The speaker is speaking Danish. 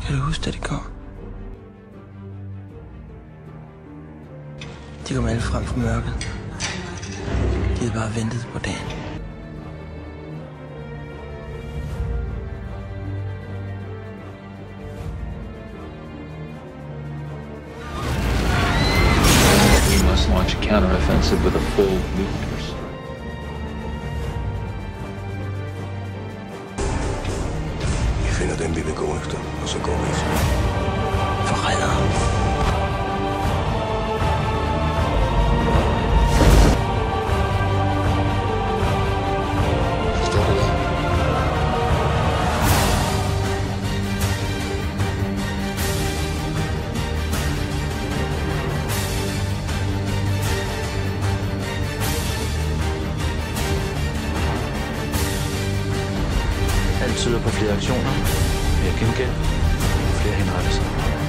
Kan du huske, at det kom? De kom alle frem fra mørket. De havde bare ventet på dagen. We must launch a counteroffensive with a full nuclear strike. Vi finder dem, vi vil gå efter, og så går vi efter dem. Forrædere. Forstår du det? Alt tyder på flere aktioner, mere gengæld, flere henrettelser.